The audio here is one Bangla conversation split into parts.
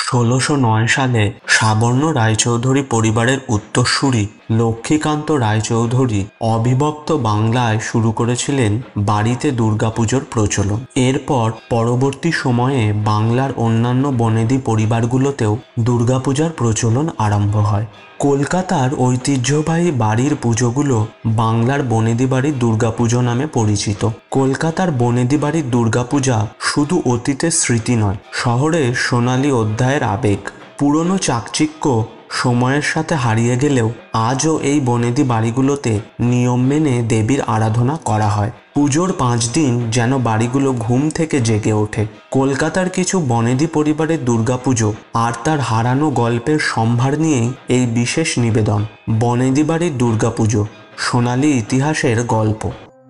১৬০৯ সালে সাবর্ণ রায়চৌধুরী পরিবারের উত্তরসূরি লক্ষ্মীকান্ত রায়চৌধুরী অবিভক্ত বাংলায় শুরু করেছিলেন বাড়িতে দুর্গাপুজোর প্রচলন। এরপর পরবর্তী সময়ে বাংলার অন্যান্য বনেদি পরিবারগুলোতেও দুর্গাপূজার প্রচলন আরম্ভ হয়। কলকাতার ঐতিহ্যবাহী বাড়ির পুজোগুলো বাংলার বনেদি বাড়ির দুর্গাপুজো নামে পরিচিত। কলকাতার বনেদি বাড়ির দুর্গাপূজা শুধু অতীতের স্মৃতি নয়, শহরের সোনালী অধ্যায়ের আবেগ। পুরনো চাকচিক্য সময়ের সাথে হারিয়ে গেলেও আজও এই বনেদি বাড়িগুলোতে নিয়ম মেনে দেবীর আরাধনা করা হয়। পুজোর 5 দিন যেন বাড়িগুলো ঘুম থেকে জেগে ওঠে। কলকাতার কিছু বনেদি পরিবারের দুর্গাপুজো আর তার হারানো গল্পের সম্ভার নিয়েই এই বিশেষ নিবেদন, বনেদি বাড়ির দুর্গাপুজো, সোনালী ইতিহাসের গল্প।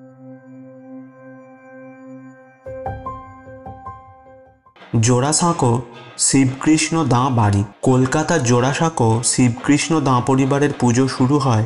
জোড়াসাঁকো শিবকৃষ্ণ দাঁ বাড়ি। কলকাতার জোড়াসাঁকো শিবকৃষ্ণ দাঁ পরিবারের পুজো শুরু হয়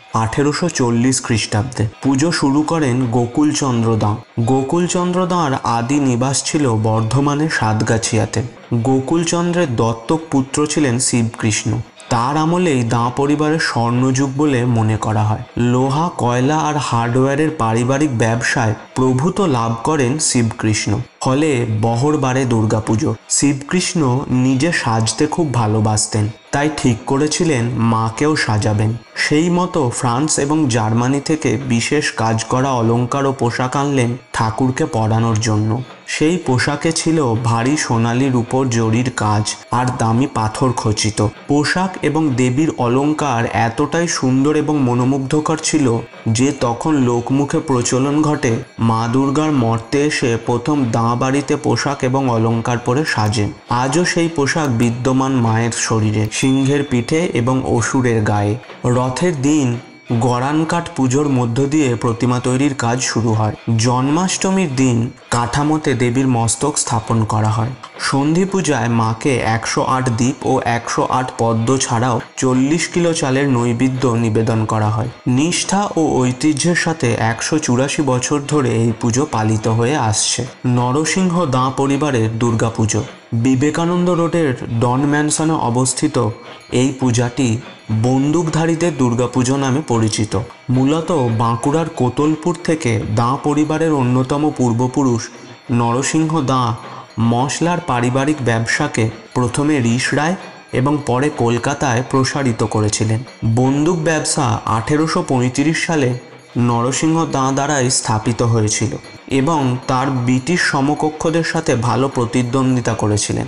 1840 খ্রিস্টাব্দে। পুজো শুরু করেন গোকুলচন্দ্র দাঁ। গোকুলচন্দ্র দাঁর আদি নিবাস ছিল বর্ধমানের সাতগাছিয়াতে। গোকুলচন্দ্রের দত্তক পুত্র ছিলেন শিবকৃষ্ণ। তার আমলেই দাঁ পরিবারের স্বর্ণযুগ বলে মনে করা হয়। লোহা, কয়লা আর হার্ডওয়্যারের পারিবারিক ব্যবসায় প্রভূত লাভ করেন শিবকৃষ্ণ। ফলে বহর বাড়ে দুর্গাপুজো। শিবকৃষ্ণ নিজে সাজতে খুব ভালোবাসতেন, তাই ঠিক করেছিলেন মাকেও সাজাবেন। সেই মতো ফ্রান্স এবং জার্মানি থেকে বিশেষ কাজ করা অলংকার ও পোশাক আনলেন ঠাকুরকে পরানোর জন্য। সেই পোশাকে ছিল ভারী সোনালি রূপোর জরির কাজ আর দামি পাথর খচিত। পোশাক এবং দেবীর অলংকার এতটাই সুন্দর এবং মনোমুগ্ধকর ছিল যে তখন লোকমুখে প্রচলন ঘটে মা দুর্গার মর্তে এসে প্রথম দাঁ বাড়িতে পোশাক এবং অলংকার পরে সাজেন। আজও সেই পোশাক বিদ্যমান মায়ের শরীরে, সিংহের পিঠে এবং অসুরের গায়ে। রথের দিন গড়ানকাঠ পুজোর মধ্য দিয়ে প্রতিমা তৈরির কাজ শুরু হয়। জন্মাষ্টমীর দিন কাঠামোতে দেবীর মস্তক স্থাপন করা হয়। সন্ধি পূজায় মাকে 108 দ্বীপ ও 108 পদ্ম ছাড়াও 40 কিলো চালের নৈবেদ্য নিবেদন করা হয়। নিষ্ঠা ও ঐতিহ্যের সাথে 184 বছর ধরে এই পুজো পালিত হয়ে আসছে। নরসিংহ দাঁ পরিবারের দুর্গাপুজো। বিবেকানন্দ রোডের ডন ম্যানসনে অবস্থিত এই পূজাটি বন্দুকধারীদের দুর্গাপুজো নামে পরিচিত। মূলত বাঁকুড়ার কোতলপুর থেকে দাঁ পরিবারের অন্যতম পূর্বপুরুষ নরসিংহ দাঁ মশলার পারিবারিক ব্যবসাকে প্রথমে ঋষ রায় এবং পরে কলকাতায় প্রসারিত করেছিলেন। বন্দুক ব্যবসা 1835 সালে নরসিংহ দাঁ দ্বারাই স্থাপিত হয়েছিল এবং তার ব্রিটিশ সমকক্ষদের সাথে ভালো প্রতিদ্বন্দ্বিতা করেছিলেন।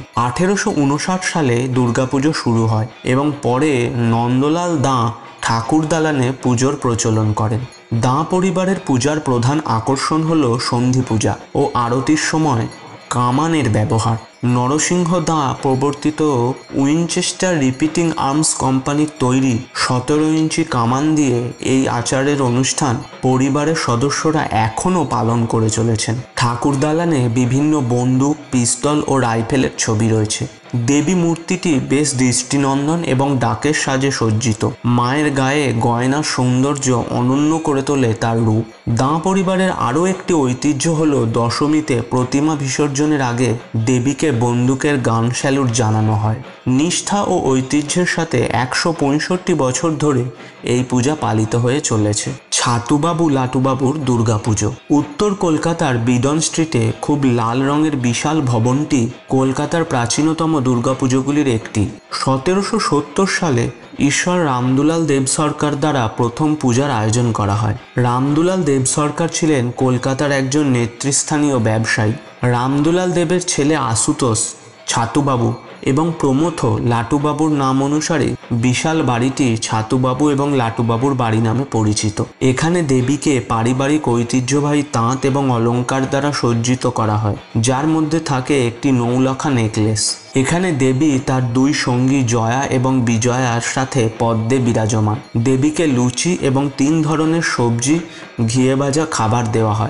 1859 সালে দুর্গাপুজো শুরু হয় এবং পরে নন্দলাল দাঁ ঠাকুর দালানে পুজোর প্রচলন করেন। দাঁ পরিবারের পূজার প্রধান আকর্ষণ হল সন্ধি পূজা ও আরতির সময় কামানের ব্যবহার। নরসিংহ দাঁ প্রবর্তিত উইনচেস্টার রিপিটিং আর্মস কোম্পানির তৈরি 17 ইঞ্চি কামান দিয়ে এই আচারের অনুষ্ঠান পরিবারের সদস্যরা এখনও পালন করে চলেছেন। ঠাকুর দালানে বিভিন্ন বন্দুক, পিস্তল ও রাইফেলের ছবি রয়েছে। দেবী মূর্তিটি বেশ দৃষ্টিনন্দন এবং ডাকের সাজে সজ্জিত। মায়ের গায়ে গয়নার সৌন্দর্য অনন্য করে তোলে তার রূপ। দাঁ পরিবারের আরও একটি ঐতিহ্য হল দশমীতে প্রতিমা বিসর্জনের আগে দেবীকে বন্দুকের গান স্যালুট জানানো হয়। নিষ্ঠা ও ঐতিহ্যের সাথে 165 বছর ধরে এই পূজা পালিত হয়ে চলেছে। ছাতুবাবু লাটুবাবুর দুর্গাপুজো। উত্তর কলকাতার বিডন স্ট্রিটে খুব লাল রঙের বিশাল ভবনটি কলকাতার প্রাচীনতম দুর্গাপুজোগুলির একটি। 1770 সালে ঈশ্বর রামদুলাল দেব সরকার দ্বারা প্রথম পূজার আয়োজন করা হয়। রামদুলাল দেব সরকার ছিলেন কলকাতার একজন নেতৃস্থানীয় ব্যবসায়ী। রামদুলাল দেবের ছেলে আশুতোষ, ছাতুবাবু এবং প্রমথ লাটুবাবুর নাম অনুসারে বিশাল বাড়িটি ছাতুবাবু এবং লাটুবাবুর বাড়ি নামে পরিচিত। এখানে দেবীকে পারিবারিক ঐতিহ্যবাহী তাঁত এবং অলংকার দ্বারা সজ্জিত করা হয়, যার মধ্যে থাকে একটি নৌলাখা নেকলেস। এখানে দেবী তার 2 সঙ্গী জয়া এবং বিজয়ার সাথে পদ্মে বিরাজমান। দেবীকে লুচি এবং 3 ধরনের সবজি, ঘিয়ে ভাজা খাবার দেওয়া হয়।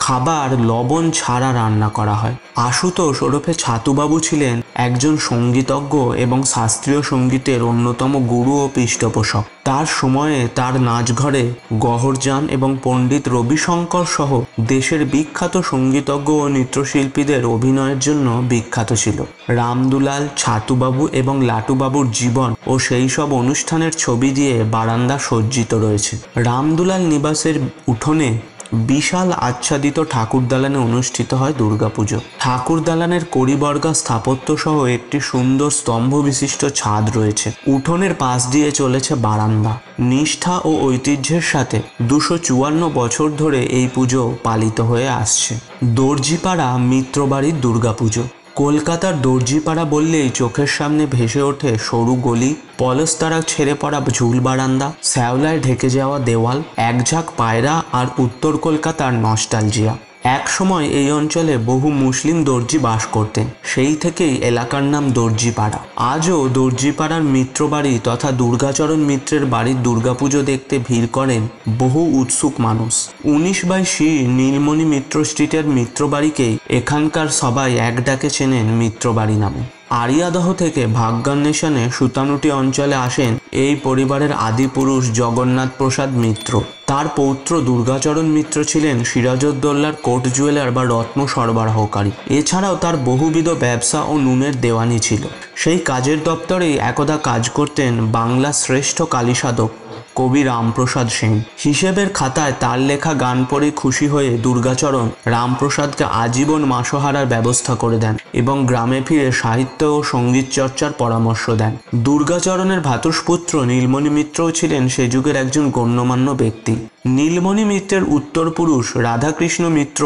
খাবার লবণ ছাড়া রান্না করা হয়। আশুতোষ ওরফে ছাতুবাবু ছিলেন একজন সঙ্গীতজ্ঞ এবং শাস্ত্রীয় সঙ্গীতের অন্যতম গুরু ও পৃষ্ঠপোষক। তার সময়ে তার নাচঘরে গওহরজান এবং পণ্ডিত রবিশঙ্কর সহ দেশের বিখ্যাত সঙ্গীতজ্ঞ ও নৃত্যশিল্পীদের অভিনয়ের জন্য বিখ্যাত ছিল। রামদুলাল, ছাতুবাবু এবং লাটুবাবুর জীবন ও সেই সব অনুষ্ঠানের ছবি দিয়ে বারান্দা সজ্জিত রয়েছে। রামদুলাল নিবাসের উঠোনে বিশাল আচ্ছাদিত ঠাকুর দালানে অনুষ্ঠিত হয় দুর্গাপুজো। ঠাকুর দালানের কড়িবর্গা স্থাপত্য সহ একটি সুন্দর স্তম্ভ বিশিষ্ট ছাদ রয়েছে। উঠোনের পাশ দিয়ে চলেছে বারান্দা। নিষ্ঠা ও ঐতিহ্যের সাথে 254 বছর ধরে এই পুজো পালিত হয়ে আসছে। দর্জিপাড়া মিত্রবাড়ির দুর্গাপুজো। কলকাতার দর্জিপাড়া বললেই চোখের সামনে ভেসে ওঠে সরু গলি, পলস্তারা ছেড়ে পড়া ঝুল বারান্দা, শ্যাওলায় ঢেকে যাওয়া দেওয়াল, একঝাঁক পায়রা আর উত্তর কলকাতার নস্টালজিয়া। এক সময় এই অঞ্চলে বহু মুসলিম দর্জি বাস করতেন, সেই থেকেই এলাকার নাম দর্জিপাড়া। আজও দর্জিপাড়ার মিত্রবাড়ি তথা দুর্গাচরণ মিত্রের বাড়ির দুর্গাপুজো দেখতে ভিড় করেন বহু উৎসুক মানুষ। 19/C নীলমণি মিত্র স্ট্রিটের মিত্রবাড়িকেই এখানকার সবাই এক ডাকে চেনেন মিত্রবাড়ি নামে। আরিয়াদহ থেকে ভাগ্যান্বেষণে সুতানুটি অঞ্চলে আসেন এই পরিবারের আদিপুরুষ জগন্নাথ প্রসাদ মিত্র। তার পৌত্র দুর্গাচরণ মিত্র ছিলেন সিরাজউদ্দৌলার কোট জুয়েলার বা রত্ন সরবরাহকারী। এছাড়াও তার বহুবিধ ব্যবসা ও নুনের দেওয়ানি ছিল। সেই কাজের দপ্তরেই একদা কাজ করতেন বাংলার শ্রেষ্ঠ কালীসাধক কবি রামপ্রসাদ সেন। হিসেবের খাতায় তার লেখা গান পড়ে খুশি হয়ে দুর্গাচরণ রামপ্রসাদকে আজীবন মাসোহারার ব্যবস্থা করে দেন এবং গ্রামে ফিরে সাহিত্য ও সঙ্গীত চর্চার পরামর্শ দেন। দুর্গাচরণের ভ্রাতুষ্পুত্র নীলমণি মিত্রও ছিলেন সে যুগের একজন গণ্যমান্য ব্যক্তি। নীলমণি মিত্রের উত্তরপুরুষ রাধাকৃষ্ণ মিত্র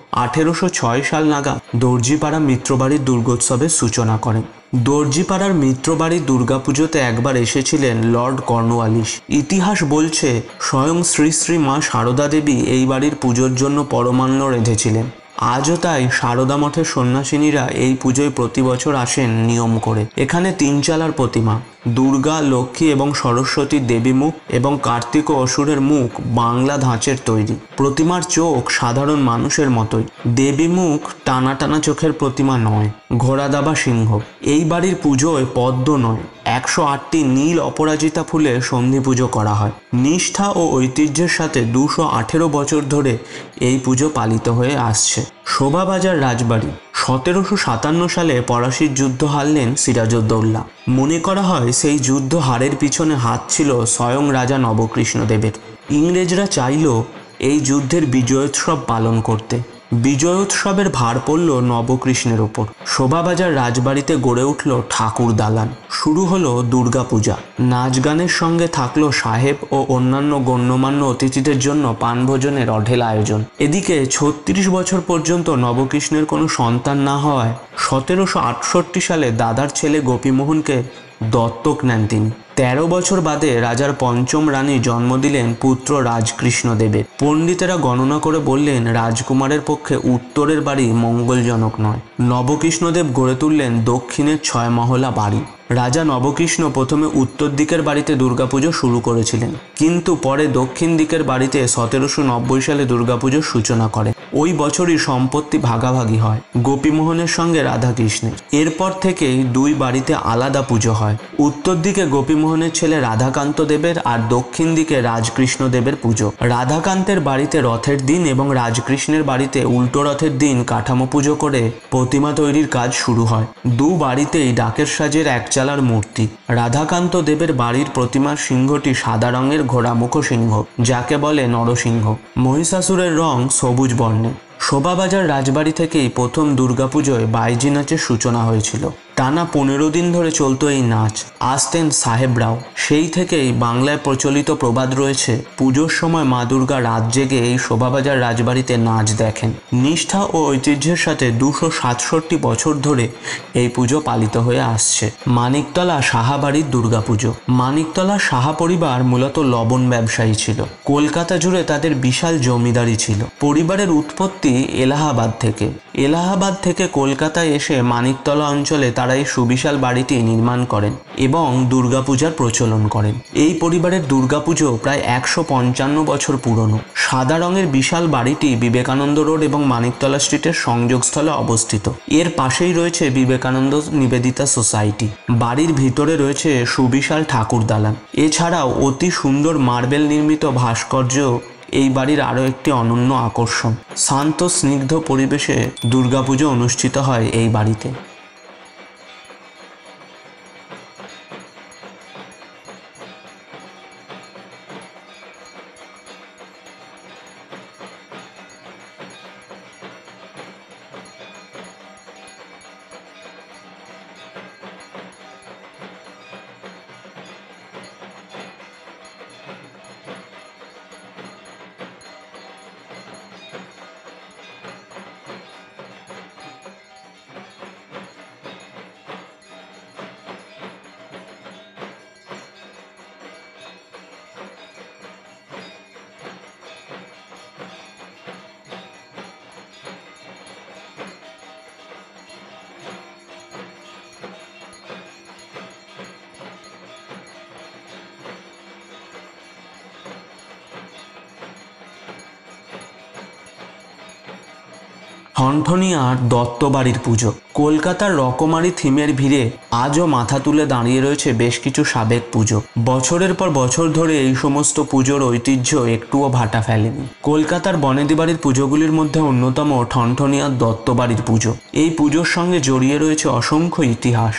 1806 সাল নাগাদ দর্জিপাড়া মিত্রবাড়ির দুর্গোৎসবের সূচনা করেন। দর্জিপাড়ার মিত্রবাড়ির দুর্গাপুজোতে একবার এসেছিলেন লর্ড কর্নওয়ালিস। ইতিহাস বলছে স্বয়ং শ্রী শ্রী মা সারদা দেবী এই বাড়ির পুজোর জন্য পরমান্ন রেঁধেছিলেন। আজও তাই সারদা মঠের সন্ন্যাসিনীরা এই পুজোয় প্রতি বছর আসেন নিয়ম করে। এখানে 3 চালার প্রতিমা, দুর্গা, লক্ষ্মী এবং সরস্বতীর দেবী মুখ এবং কার্তিক ও অসুরের মুখ বাংলা ধাঁচের তৈরি। প্রতিমার চোখ সাধারণ মানুষের মতোই। দেবী মুখ টানা টানা চোখের প্রতিমা নয়, ঘোড়াদাবা সিংহ। এই বাড়ির পুজোয় পদ্ম নয়, 108টি নীল অপরাজিতা ফুলে সন্ধি পুজো করা হয়। নিষ্ঠা ও ঐতিহ্যের সাথে 218 বছর ধরে এই পুজো পালিত হয়ে আসছে। শোভাবাজার রাজবাড়ি। 1757 সালে পলাশীর যুদ্ধ হারলেন সিরাজউদ্দৌলা। মনে করা হয় সেই যুদ্ধ হারের পিছনে হাত ছিল স্বয়ং রাজা নবকৃষ্ণদেবের। ইংরেজরা চাইল এই যুদ্ধের বিজয়োৎসব পালন করতে। বিজয়োৎসবের ভার পড়ল নবকৃষ্ণের ওপর। শোভাবাজার রাজবাড়িতে গড়ে উঠল ঠাকুর দালান। শুরু হলো দুর্গাপূজা। নাচ গানের সঙ্গে থাকলো সাহেব ও অন্যান্য গণ্যমান্য অতিথিদের জন্য পানভোজনের অঢেল আয়োজন। এদিকে 36 বছর পর্যন্ত নবকৃষ্ণের কোনো সন্তান না হওয়ায় 1768 সালে দাদার ছেলে গোপীমোহনকে দত্তক নেন তিনি। 13 বছর বাদে রাজার পঞ্চম রানী জন্ম দিলেন পুত্র রাজকৃষ্ণদেবের। পণ্ডিতেরা গণনা করে বললেন রাজকুমারের পক্ষে উত্তরের বাড়ি মঙ্গলজনক নয়। নবকৃষ্ণদেব গড়ে তুললেন দক্ষিণের 6 মহলা বাড়ি। রাজা নবকৃষ্ণ প্রথমে উত্তর দিকের বাড়িতে দুর্গাপুজো শুরু করেছিলেন, কিন্তু পরে দক্ষিণ দিকের বাড়িতে 1790 সালে দুর্গাপুজোর সূচনা করেন। ওই বছরই সম্পত্তি ভাগাভাগি হয় গোপীমোহনের সঙ্গে রাধাকৃষ্ণের। এরপর থেকেই দুই বাড়িতে আলাদা পুজো হয়। উত্তর দিকে গোপীমোহনের ছেলে রাধাকান্ত দেবের আর দক্ষিণ দিকে রাজকৃষ্ণ দেবের পুজো। রাধাকান্তের বাড়িতে রথের দিন এবং রাজকৃষ্ণের বাড়িতে উল্টো রথের দিন কাঠামো পুজো করে প্রতিমা তৈরির কাজ শুরু হয়। দু বাড়িতেই ডাকের সাজের একচালার মূর্তি। রাধাকান্ত দেবের বাড়ির প্রতিমার সিংহটি সাদা রঙের ঘোড়ামুখ সিংহ, যাকে বলে নরসিংহ। মহিষাসুরের রং সবুজ বর্ণের। শোভাবাজার রাজবাড়ি থেকেই প্রথম দুর্গাপুজোয় বাইজি নাচের সূচনা হয়েছিল। টানা 15 দিন ধরে চলতো এই নাচ। আসতেন সাহেবরাও। সেই থেকেই বাংলায় প্রচলিত প্রবাদ রয়েছে, পুজোর সময় মা দুর্গা রাত জেগে এই শোভাবাজার রাজবাড়িতে নাচ দেখেন। নিষ্ঠা ও ঐতিহ্যের সাথে 267 বছর ধরে এই পুজো পালিত হয়ে আসছে। মানিকতলা সাহাবাড়ির দুর্গাপুজো। মানিকতলা সাহা পরিবার মূলত লবণ ব্যবসায়ী ছিল। কলকাতা জুড়ে তাদের বিশাল জমিদারি ছিল। পরিবারের উৎপত্তি এলাহাবাদ থেকে। এলাহাবাদ থেকে কলকাতায় এসে মানিকতলা অঞ্চলে তারা তারা এই সুবিশাল বাড়িটি নির্মাণ করেন এবং দুর্গাপূজার প্রচলন করেন। এই পরিবারের দুর্গাপুজো প্রায় 155 বছর পুরনো। সাদা রঙের বিশাল বাড়িটি বিবেকানন্দ রোড এবং মানিকতলা স্ট্রিটের সংযোগস্থলে অবস্থিত। এর পাশেই রয়েছে বিবেকানন্দ নিবেদিতা সোসাইটি। বাড়ির ভিতরে রয়েছে সুবিশাল ঠাকুর দালান। এছাড়াও অতি সুন্দর মার্বেল নির্মিত ভাস্কর্য এই বাড়ির আরও একটি অনন্য আকর্ষণ। শান্ত স্নিগ্ধ পরিবেশে দুর্গাপুজো অনুষ্ঠিত হয় এই বাড়িতে। ঠনঠনিয়ার দত্তবাড়ির পুজো। কলকাতার রকমারি থিমের ভিড়ে আজও মাথা তুলে দাঁড়িয়ে রয়েছে বেশ কিছু সাবেক পুজো। বছরের পর বছর ধরে এই সমস্ত পুজোর ঐতিহ্য একটুও ভাটা ফেলেনি। কলকাতার বনেদি বাড়ির পুজোগুলির মধ্যে অন্যতম ঠনঠনিয়ার দত্তবাড়ির পুজো। এই পুজোর সঙ্গে জড়িয়ে রয়েছে অসংখ্য ইতিহাস।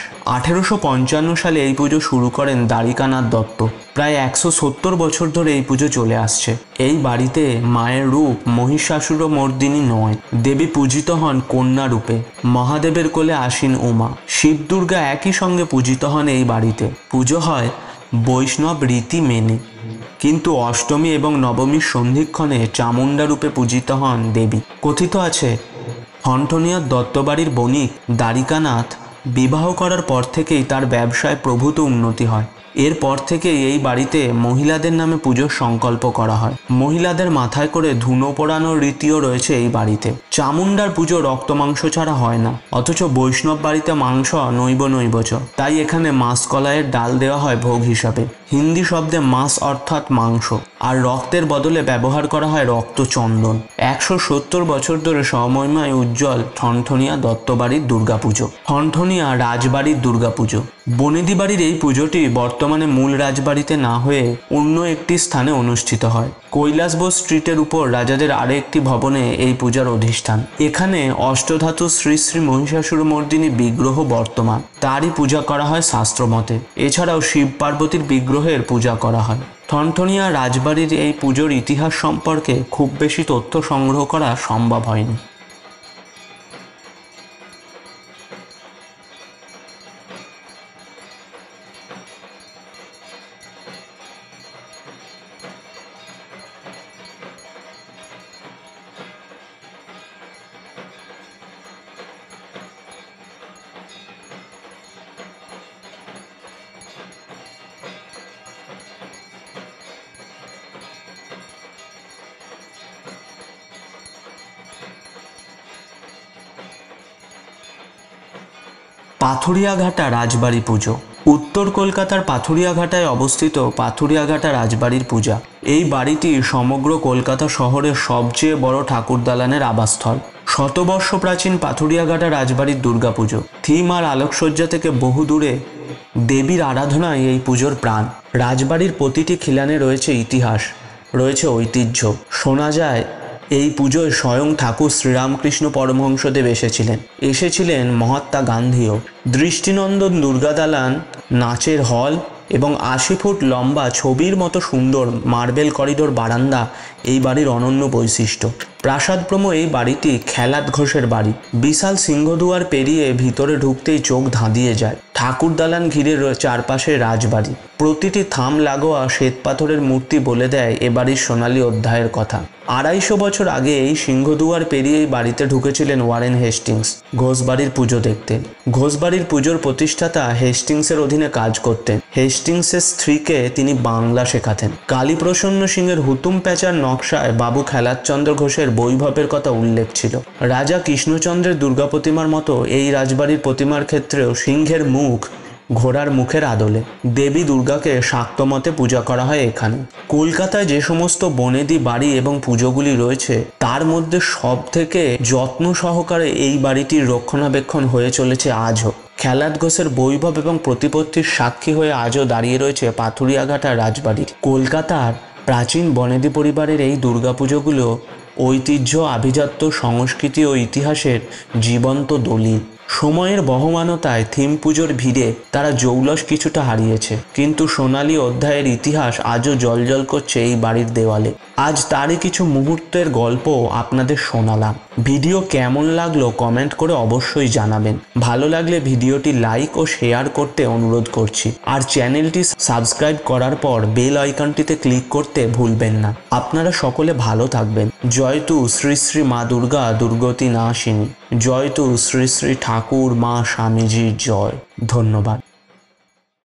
1855 সালে এই পুজো শুরু করেন দ্বারিকানাথ দত্ত। প্রায় 170 বছর ধরে এই পুজো চলে আসছে। এই বাড়িতে মায়ের রূপ মহিষাসুরমর্দিনী নয়, দেবী পূজিত হন কন্যা রূপে। মহাদেবের কোলে আসীন উমা, শিব দুর্গা একই সঙ্গে পূজিত হন এই বাড়িতে। পুজো হয় বৈষ্ণব রীতি মেনে, কিন্তু অষ্টমী এবং নবমীর সন্ধিক্ষণে চামুণ্ডা রূপে পূজিত হন দেবী। কথিত আছে ঠনঠনিয়ার দত্তবাড়ির বণিক দ্বারিকানাথ বিবাহ করার পর থেকেই তার ব্যবসায় প্রভূত উন্নতি হয়। এরপর থেকেই এই বাড়িতে মহিলাদের নামে পুজোর সংকল্প করা হয়। মহিলাদের মাথায় করে ধুনো পোড়ানোর রীতিও রয়েছে এই বাড়িতে। চামুণ্ডার পুজো রক্ত মাংস ছাড়া হয় না, অথচ বৈষ্ণব বাড়িতে মাংস নৈবচ, তাই এখানে মাছ কলাইয়ের ডাল দেওয়া হয় ভোগ হিসাবে। হিন্দি শব্দে মাছ অর্থাৎ মাংস, আর রক্তের বদলে ব্যবহার করা হয় রক্তচন্দন। 170 বছর ধরে সমমহিমায় উজ্জ্বল ঠনঠনিয়া দত্তবাড়ির দুর্গাপুজো। ঠনঠনিয়া রাজবাড়ির দুর্গাপুজো। বনেদি বাড়ির এই পুজোটি বর্তমানে মূল রাজবাড়িতে না হয়ে অন্য একটি স্থানে অনুষ্ঠিত হয়। কৈলাসবোস স্ট্রিটের উপর রাজাদের আরও একটি ভবনে এই পূজার অধিষ্ঠান। এখানে অষ্টধাতু শ্রী শ্রী মহিষাসুরমর্দিনী বিগ্রহ বর্তমান, তারই পূজা করা হয় শাস্ত্রমতে। এছাড়াও শিব পার্বতীর বিগ্রহের পূজা করা হয়। ঠনঠনিয়া রাজবাড়ির এই পুজোর ইতিহাস সম্পর্কে খুব বেশি তথ্য সংগ্রহ করা সম্ভব হয়নি। পাথুরিয়াঘাটা রাজবাড়ি পুজো। উত্তর কলকাতার পাথুরিয়াঘাটায় অবস্থিত পাথুরিয়াঘাটা রাজবাড়ির পূজা। এই বাড়িটি সমগ্র কলকাতা শহরের সবচেয়ে বড় ঠাকুর দালানের আবাসস্থল। শতবর্ষ প্রাচীন পাথুরিয়াঘাটা রাজবাড়ির দুর্গাপুজো। থিম আর আলোকসজ্জা থেকে বহু দূরে দেবীর আরাধনায় এই পুজোর প্রাণ। রাজবাড়ির প্রতিটি খিলানে রয়েছে ইতিহাস, রয়েছে ঐতিহ্য। শোনা যায় এই পুজোয় স্বয়ং ঠাকুর শ্রীরামকৃষ্ণ পরমহংসদেব এসেছিলেন মহাত্মা গান্ধীও। দৃষ্টিনন্দন দুর্গা দালান, নাচের হল এবং 80 ফুট লম্বা ছবির মতো সুন্দর মার্বেল করিডোর বারান্দা এই বাড়ির অনন্য বৈশিষ্ট্য। প্রাসাদপ্রম এই বাড়িটি খেলাত ঘোষের বাড়ি। বিশাল সিংহদুয়ার পেরিয়ে ভিতরে ঢুকতেই চোখ ধাঁধিয়ে যায়। ঠাকুর দালান ঘিরে চারপাশে রাজবাড়ি। প্রতিটি থাম লাগোয়া শ্বেতপাথরের মূর্তি বলে দেয় এ বাড়ির সোনালী অধ্যায়ের কথা। 250 বছর আগে এই সিংহদুয়ার পেরিয়েই বাড়িতে ঢুকেছিলেন ওয়ারেন হেস্টিংস ঘোষবাড়ির পুজো দেখতে। ঘোষবাড়ির পুজোর প্রতিষ্ঠাতা হেস্টিংসের অধীনে কাজ করতেন। হেস্টিংসের স্ত্রীকে তিনি বাংলা শেখাতেন। কালীপ্রসন্ন সিংয়ের হুতুম প্যাঁচার নকশায় বাবু খেলাতচন্দ্র ঘোষের বৈভবের কথা উল্লেখ ছিল। রাজা কৃষ্ণচন্দ্রের দুর্গা প্রতিমার মতো এই রাজবাড়ির প্রতিমার ক্ষেত্রেও সিংহের মুখ ঘোড়ার মুখের আদলে। দেবী দুর্গাকে শাক্তমতে পূজা করা হয় এখানে। কলকাতায় যে সমস্ত বনেদি বাড়ি এবং পুজোগুলি রয়েছে তার মধ্যে সব থেকে যত্ন সহকারে এই বাড়িটির রক্ষণাবেক্ষণ হয়ে চলেছে আজও। খেলাদ ঘোষের বৈভব এবং প্রতিপত্তির সাক্ষী হয়ে আজও দাঁড়িয়ে রয়েছে পাথুরিয়াঘাটার রাজবাড়ির। কলকাতার প্রাচীন বনেদি পরিবারের এই দুর্গাপুজোগুলো ঐতিহ্য, আভিজাত্য, সংস্কৃতি ও ইতিহাসের জীবন্ত দলিল। সময়ের বহমানতায় থিম পুজোর ভিড়ে তারা জৌলস কিছুটা হারিয়েছে, কিন্তু সোনালী অধ্যায়ের ইতিহাস আজও জলজল করছে এই বাড়ির দেওয়ালে। আজ তারই কিছু মুহূর্তের গল্প আপনাদের শোনালাম। ভিডিও কেমন লাগলো কমেন্ট করে অবশ্যই জানাবেন। ভালো লাগলে ভিডিওটি লাইক ও শেয়ার করতে অনুরোধ করছি, আর চ্যানেলটি সাবস্ক্রাইব করার পর বেল আইকনটিতে ক্লিক করতে ভুলবেন না। আপনারা সকলে ভালো থাকবেন। জয়তু শ্রী শ্রী মা দুর্গা দুর্গতি নাশিনী। জয়তু শ্রী শ্রী ঠাকুর মা স্বামীজির জয়। ধন্যবাদ।